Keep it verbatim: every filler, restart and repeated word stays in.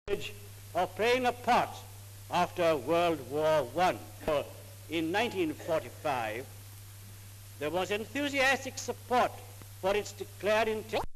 of playing a part after World War One. In nineteen forty-five, there was enthusiastic support for its declared intent